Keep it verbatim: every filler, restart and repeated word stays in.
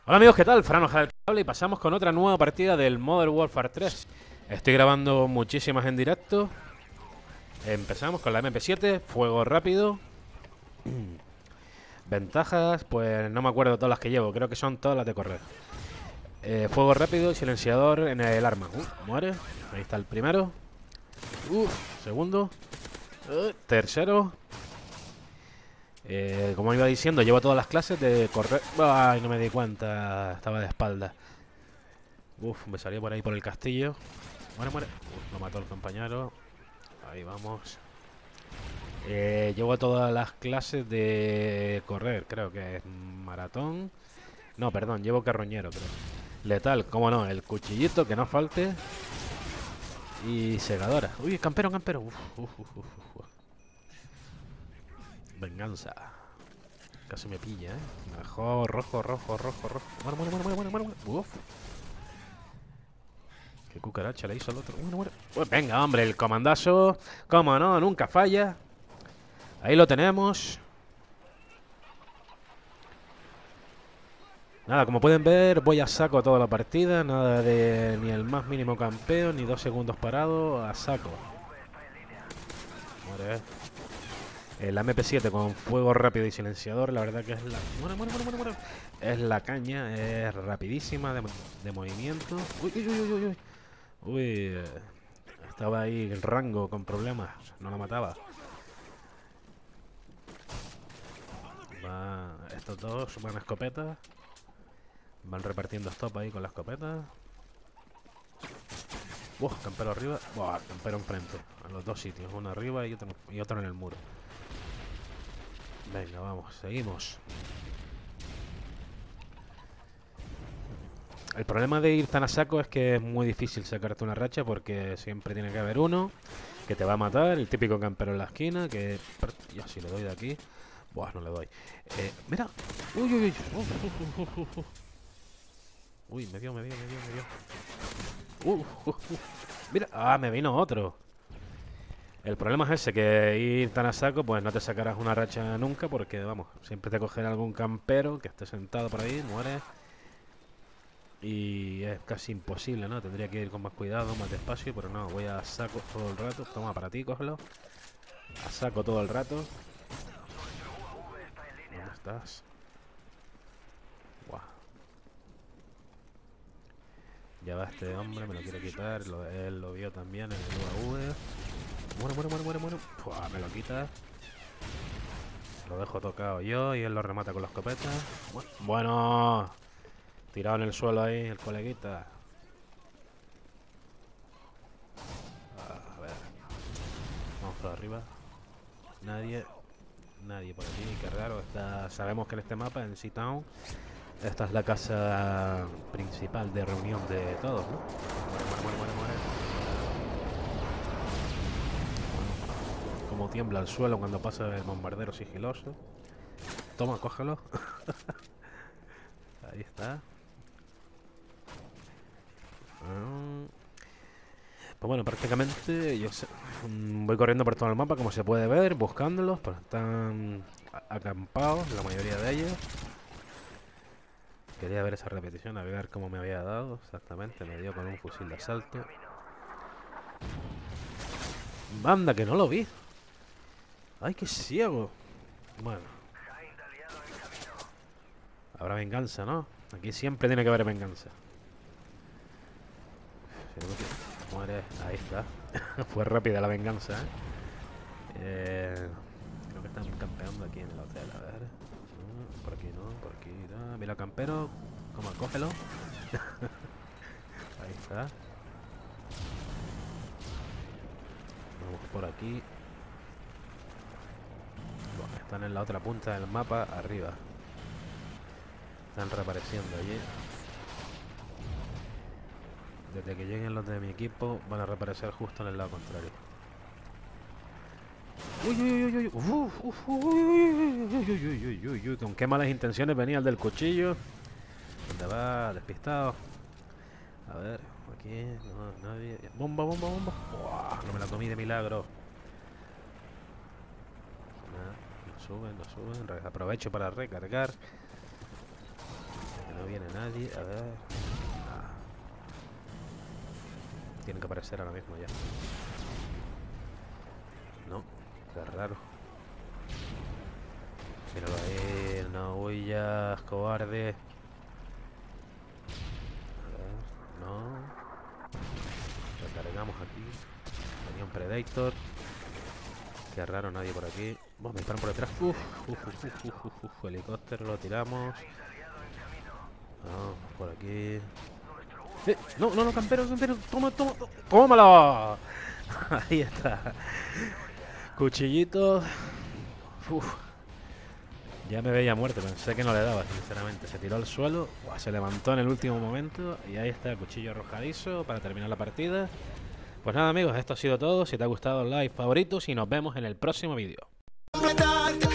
Hola amigos, ¿qué tal? Frano Jal Cable y pasamos con otra nueva partida del Modern Warfare tres. Estoy grabando muchísimas en directo. Empezamos con la M P siete, fuego rápido. Ventajas, pues no me acuerdo todas las que llevo, creo que son todas las de correr. Eh, fuego rápido y silenciador en el arma. Uh, muere. Ahí está el primero. Uh, segundo. Uh, tercero. Eh, como iba diciendo, llevo todas las clases de correr. Ay, no me di cuenta, estaba de espalda. Uf, me salió por ahí por el castillo. Muere, muere. Uf, lo mató el compañero. Ahí vamos. Eh, llevo todas las clases de correr, creo que es maratón. No, perdón, llevo carroñero, creo. Letal, cómo no, el cuchillito, que no falte. Y segadora. Uy, campero, campero. Uf, uf, uf, uf, uf. Venganza. Casi me pilla, ¿eh? Mejor, rojo, rojo, rojo, rojo. Muere, muere, muere, muere, muere, muere. Uf. Qué cucaracha le hizo al otro. Muere, muere. Pues venga, hombre, el comandazo. Cómo no, nunca falla. Ahí lo tenemos. Nada, como pueden ver, voy a saco toda la partida. Nada de ni el más mínimo campeo, ni dos segundos parado. A saco. Muere. El M P siete con fuego rápido y silenciador, la verdad que es la... Muere, muere, muere, muere, muere. Es la caña, es rapidísima de, de movimiento. Uy, uy, uy, uy, uy. Uy, estaba ahí el rango con problemas. No la mataba. Va, estos dos van a escopeta. Van repartiendo stop ahí con la escopeta. Uf, campero arriba. Buah, campero enfrente. A los dos sitios. Uno arriba y otro, y otro en el muro. Venga, vamos. Seguimos. El problema de ir tan a saco es que es muy difícil sacarte una racha porque siempre tiene que haber uno que te va a matar. El típico campero en la esquina que... Ya, si le doy de aquí... Buah, no le doy. Eh, mira. Uy, uy, uy. Uf, uf, uf, uf, uf. Uy, me dio, me dio, me dio, me dio. Uh, uh, uh. Mira, ah, me vino otro. El problema es ese, que ir tan a saco, pues no te sacarás una racha nunca, porque, vamos, siempre te cogerá algún campero que esté sentado por ahí, muere. Y es casi imposible, ¿no? Tendría que ir con más cuidado, más despacio, pero no, voy a saco todo el rato. Toma, para ti, cógelo. A saco todo el rato. ¿Dónde estás? Guau. Ya va este hombre, me lo quiere quitar. Lo, él lo vio también en el U A V. Muere, muere, muere, muere, muere. Pua, me lo quita. Lo dejo tocado yo y él lo remata con la escopeta. Bueno, tirado en el suelo ahí el coleguita. A ver, vamos por arriba. Nadie, nadie por aquí, qué raro. Está, sabemos que en este mapa, en Seatown, esta es la casa principal de reunión de todos, ¿no? Muere, muere, muere, muere, muere. Como tiembla el suelo cuando pasa el bombardero sigiloso. Toma, cógelo. Ahí está. Ah. Pues bueno, prácticamente yo sé, mm, voy corriendo por todo el mapa, como se puede ver, buscándolos, pero están acampados, la mayoría de ellos. Quería ver esa repetición, a ver cómo me había dado exactamente. Me dio con un fusil de asalto. Banda, que no lo vi. Ay, qué ciego. Bueno, habrá venganza, ¿no? Aquí siempre tiene que haber venganza. Muere, ahí está. Fue rápida la venganza, ¿eh? Eh, creo que están campeando aquí en el hotel, a ver. No, por aquí no, por aquí no. Mira, campero. Como, cógelo. Ahí está. Vamos por aquí. Bueno, están en la otra punta del mapa, arriba. Están reapareciendo allí. Desde que lleguen los de mi equipo, van a reaparecer justo en el lado contrario. Uy, uy, uy, uy, uf, uf, uy, uy, uy, uy, uy, uy, uy, con qué malas intenciones venía el del cuchillo. ¿Dónde va? Despistado. A ver, aquí, no, nadie. Bomba, bomba, bomba. Uah, no me la comí de milagro. Nada, no suben, no suben. Aprovecho para recargar. Que no viene nadie. A ver. Ah. Tienen que aparecer ahora mismo ya. No, qué raro. Míralo ahí, no huyas, cobarde. A ver, no. Recargamos aquí. Tenía un Predator. Qué raro, nadie por aquí. Bueno, me disparan por detrás. Uf, uf, uf, uf, uf, uf. Helicóptero, lo tiramos. No, por aquí. Eh, no, no, no, campero, campero. Toma, toma, toma. ¡Tómalo! Ahí está. Cuchillito. Uf. Ya me veía muerto, pensé que no le daba, sinceramente. Se tiró al suelo, ¡buah! Se levantó en el último momento y ahí está el cuchillo arrojadizo para terminar la partida. Pues nada amigos, esto ha sido todo. Si te ha gustado, like, favoritos y nos vemos en el próximo vídeo.